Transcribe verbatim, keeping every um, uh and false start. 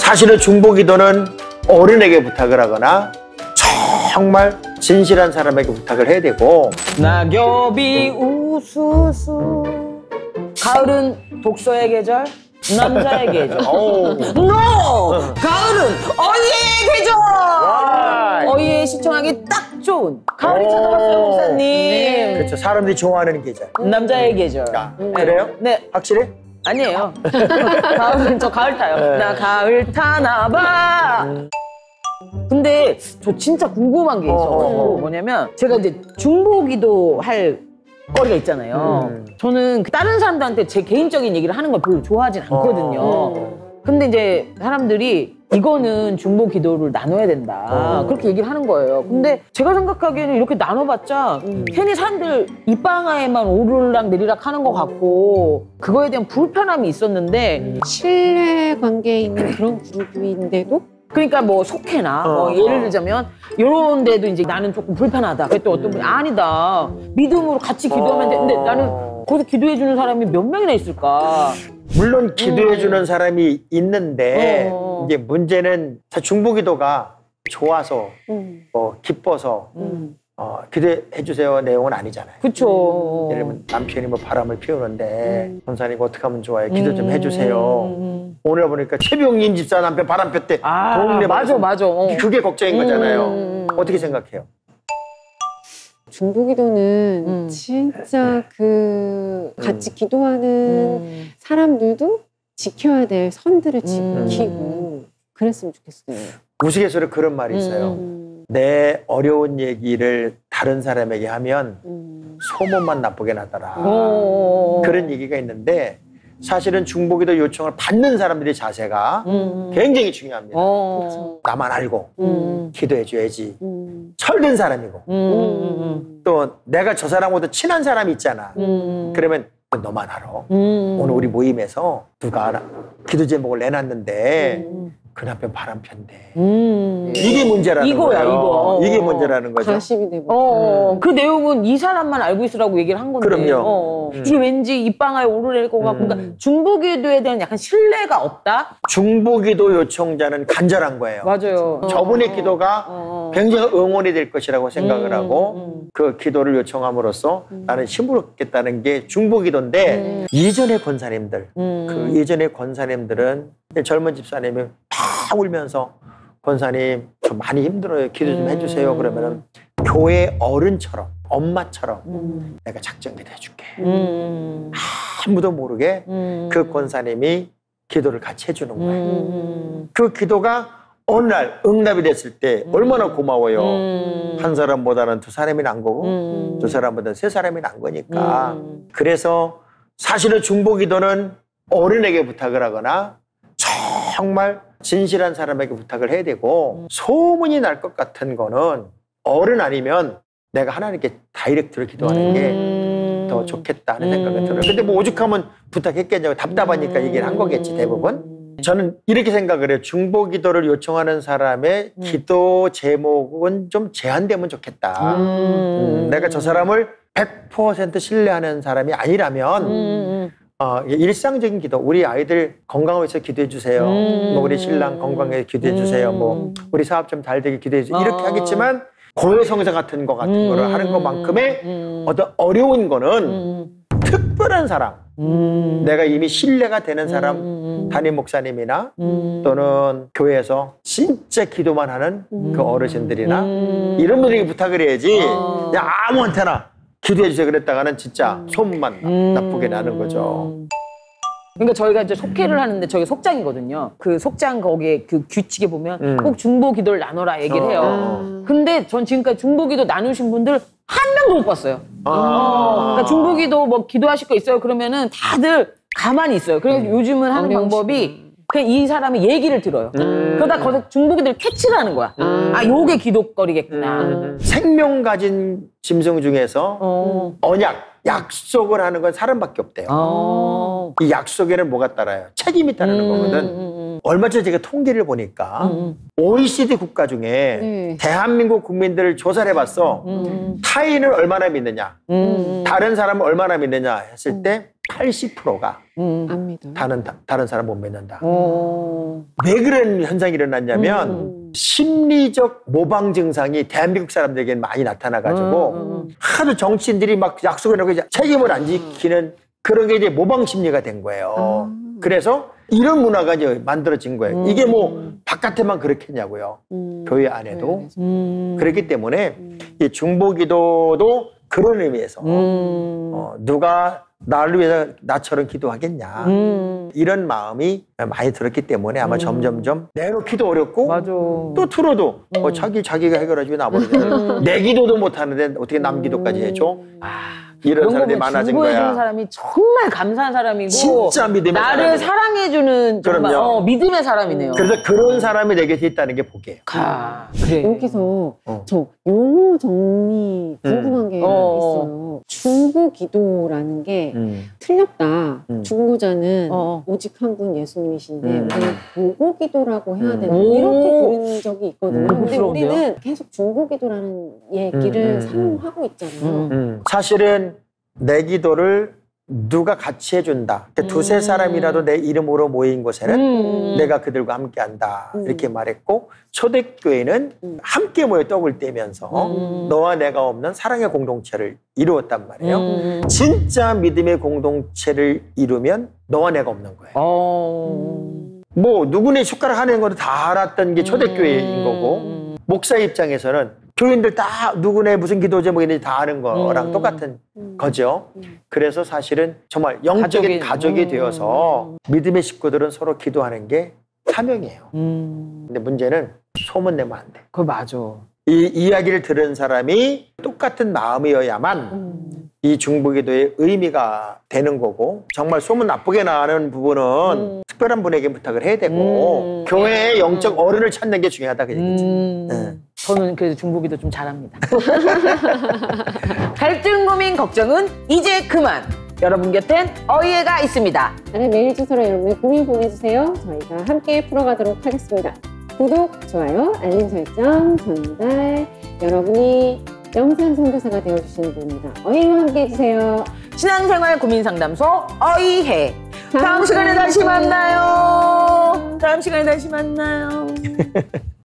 사실은 중보기도는 어른에게 부탁을 하거나 정말 진실한 사람에게 부탁을 해야 되고. 낙엽이 우수수 가을은 독서의 계절 남자의 계절. NO! 가을은 어이의 계절! Why? 어이에 시청하기 딱 좋은 가을이 찾아왔어요, 목사님. 네. 그렇죠. 사람들이 좋아하는 계절. 남자의 계절. 아, 네. 그래요? 네. 확실해? 아니에요. 가을은 저 가을 타요. 네. 나 가을 타나 봐. 음. 근데 저 진짜 궁금한 게 있어가지고 어. 뭐냐면 제가 이제 중보기도 할 거리가 있잖아요. 음. 저는 다른 사람들한테 제 개인적인 얘기를 하는 걸 별로 좋아하진 않거든요. 어. 근데 이제 사람들이 이거는 중보 기도를 나눠야 된다. 어. 그렇게 얘기를 하는 거예요. 근데 제가 생각하기에는 이렇게 나눠봤자 음. 괜히 사람들 입방아에만 오르락 내리락 하는 것 같고 그거에 대한 불편함이 있었는데 음. 신뢰 관계에 있는 그런 그룹인데도 그러니까 뭐 속해나 어. 뭐 예를 들자면 이런 데도 이제 나는 조금 불편하다. 그랬더니 어떤 분이 아니다. 믿음으로 같이 기도하면 돼. 근데 나는 거기서 기도해 주는 사람이 몇 명이나 있을까? 물론 기도해 주는 음. 사람이 있는데 어. 이제 문제는 중보기도가 좋아서 음. 뭐 기뻐서 음. 어, 기도해 주세요 내용은 아니잖아요. 그렇죠. 예를 들면 남편이 뭐 바람을 피우는데 음. 권사님 어떻게 하면 좋아요? 기도 좀 해주세요. 음. 오늘 보니까 최병인 집사 남편 바람 폈대. 아, 동네 맞아, 맞아. 어. 그게 걱정인 거잖아요. 음. 어떻게 생각해요? 중보기도는 음. 진짜 그 같이 음. 기도하는 음. 사람들도 지켜야 될 선들을 음. 지키고 그랬으면 좋겠어요. 우스갯소리 그런 말이 있어요. 음. 내 어려운 얘기를 다른 사람에게 하면 음. 소문만 나쁘게 나더라. 오. 그런 얘기가 있는데 사실은 중보기도 요청을 받는 사람들의 자세가 음. 굉장히 중요합니다. 어. 나만 알고 음. 기도해줘야지. 음. 철든 사람이고 음. 음. 또 내가 저 사람보다 친한 사람이 있잖아. 음. 그러면 너만 알아. 음. 오늘 우리 모임에서 누가 알아? 기도 제목을 내놨는데 음. 그 남편 바람 편대. 음. 이게 문제라는 이거야, 거예요. 이거. 이게 문제라는 거죠. 가심이 되고. 어, 음. 그 내용은 이 사람만 알고 있으라고 얘기를 한 건데. 그럼요. 어, 음. 이게 왠지 입방아에 오르낼 것 같고, 음. 그러니까 중보기도에 대한 약간 신뢰가 없다? 중보기도 요청자는 간절한 거예요. 맞아요. 저분의 어, 기도가 어, 어. 굉장히 응원이 될 것이라고 생각을 음, 하고 음. 그 기도를 요청함으로써 음. 나는 힘을 얻겠다는 게 중보기도인데 음. 이전의 권사님들, 음. 그 예전의 권사님들은 젊은 집사님이 막 울면서 권사님 저 많이 힘들어요. 기도 좀 음. 해주세요. 그러면은 교회 어른처럼 엄마처럼 음. 내가 작정기도 해줄게. 음. 아무도 모르게 음. 그 권사님이 기도를 같이 해주는 거예요. 음. 그 기도가 어느 날 응답이 됐을 때 얼마나 고마워요. 음. 한 사람보다는 두 사람이 난 거고 음. 두 사람보다는 세 사람이 난 거니까. 음. 그래서 사실은 중보기도는 어른에게 부탁을 하거나 정말 진실한 사람에게 부탁을 해야 되고 음. 소문이 날 것 같은 거는 어른 아니면 내가 하나님께 다이렉트로 기도하는 게 더 음. 좋겠다 하는 생각이 들어요. 근데 뭐 오죽하면 부탁했겠냐고 답답하니까 얘기를 한 거겠지 대부분. 저는 이렇게 생각을 해요. 중보기도를 요청하는 사람의 음. 기도 제목은 좀 제한되면 좋겠다. 음. 음, 내가 저 사람을 백 퍼센트 신뢰하는 사람이 아니라면 음. 어, 일상적인 기도, 우리 아이들 건강하게 해서 기도해 주세요. 음. 뭐 우리 신랑 건강하게 기도해 주세요. 음. 뭐 우리 사업 좀 잘 되게 기도해 주세요. 이렇게 어. 하겠지만 고해성사 같은 거 같은 음. 거를 하는 것만큼의 음. 어떤 어려운 거는 음. 특별한 사람, 음. 내가 이미 신뢰가 되는 사람, 음. 담임 목사님이나 음. 또는 교회에서 진짜 기도만 하는 음. 그 어르신들이나 음. 이런 분들에게 부탁을 해야지 어. 그냥 아무한테나 기도해 주세요 그랬다가는 진짜 소문만 음. 나쁘게 나는 거죠. 그러니까 저희가 이제 속회를 하는데 저희 속장이거든요. 그 속장 거기에 그 규칙에 보면 음. 꼭 중보 기도를 나눠라 얘기를 어. 해요. 어. 근데 전 지금까지 중보 기도 나누신 분들 한 명도 못 봤어요. 아. 어, 그러니까 중보 기도 뭐 기도하실 거 있어요? 그러면은 다들 가만히 있어요. 그래서 음. 요즘은 하는 어려우시구나. 방법이 그냥 이 사람이 얘기를 들어요. 음. 그러다 거기서 중보 기도를 캐치를 하는 거야. 음. 아, 요게 기도거리겠구나. 음. 생명 가진 짐승 중에서 어. 언약, 약속을 하는 건 사람밖에 없대요. 어. 이 약속에는 뭐가 따라요? 책임이 따르는 음, 거거든. 음, 얼마 전에 제가 통계를 보니까 음, 오이시디 국가 중에 네. 대한민국 국민들을 조사를 해봤어. 음, 타인을 얼마나 믿느냐, 음, 다른 사람을 얼마나 믿느냐 했을 때 팔십 퍼센트가 음. 안 믿어요. 다른, 다른 사람 못 믿는다. 어. 왜 그런 현상이 일어났냐면 음. 심리적 모방 증상이 대한민국 사람들에게는 많이 나타나가지고 음. 하도 정치인들이 막 약속을 하고 책임을 안 지키는 그런 게 이제 모방 심리가 된 거예요. 아. 그래서 이런 문화가 이제 만들어진 거예요. 음. 이게 뭐 바깥에만 그렇겠냐고요. 음. 교회 안에도. 음. 그렇기 때문에 음. 이 중보기도도 그런 의미에서 음. 어, 누가 나를 위해서 나처럼 기도하겠냐. 음. 이런 마음이 많이 들었기 때문에 아마 음. 점점점 내놓기도 어렵고 맞아. 또 틀어도 음. 어, 자기 자기가 해결하지 왜 나버리냐. 내 기도도 못하는데 어떻게 남 기도까지 해줘. 아, 이런 그런 사람들이 거면 많아진 중보해주는 거야. 사람이 정말 감사한 사람이고 진짜 믿음의 나를 사람이에요. 사랑해주는 정말 그럼요. 어, 믿음의 사람이네요. 그래서 그런 사람이 내 곁에 있다는 게 복이에요. 가, 그래. 여기서 어. 저 용어 정리 궁금한 게 어. 있어요. 중보기도라는 게 음. 틀렸다. 음. 중보자는 어. 오직 한 분 예수님이신데 음. 우리는 보고기도라고 해야 음. 되나 오. 이렇게 들은 적이 있거든요. 음. 근데 부끄러운데요? 우리는 계속 중보기도라는 얘기를 음, 음, 사용하고 있잖아요. 음. 음. 사실은 내 기도를 누가 같이 해준다. 두세 음. 사람이라도 내 이름으로 모인 곳에는 음. 내가 그들과 함께 한다. 음. 이렇게 말했고 초대교회는 음. 함께 모여 떡을 떼면서 음. 너와 내가 없는 사랑의 공동체를 이루었단 말이에요. 음. 진짜 믿음의 공동체를 이루면 너와 내가 없는 거예요. 어. 음. 뭐 누구네 숟가락 하는 것도 다 알았던 게 초대교회인 거고 음. 목사 입장에서는 교인들 다 누구네 무슨 기도 제목이 있는지 다 아는 거랑 음. 똑같은 음. 거죠. 음. 그래서 사실은 정말 영적인 가족이- 가족이 음. 되어서 믿음의 식구들은 서로 기도하는 게 사명이에요. 음. 근데 문제는 소문 내면 안 돼. 그거 맞아. 이 이야기를 들은 사람이 똑같은 마음이어야만 음. 이 중보기도의 의미가 되는 거고 정말 소문 나쁘게 나는 부분은 음. 특별한 분에게 부탁을 해야 되고 음. 교회의 영적 어른을 찾는 게 중요하다 그 얘기죠. 음. 네. 저는 그래도 중보기도 좀 잘합니다. 갈등 고민 걱정은 이제 그만. 여러분 곁엔 어이해가 있습니다. 아래 메일 주소로 여러분의 고민 보내주세요. 저희가 함께 풀어가도록 하겠습니다. 구독, 좋아요, 알림 설정, 전달. 여러분이 영상 선교사가 되어주시는 분입니다. 어이와 함께 해주세요. 신앙생활 고민상담소 어이해. 다음 시간에 다시 만나요. 다음 시간에 다시 만나요.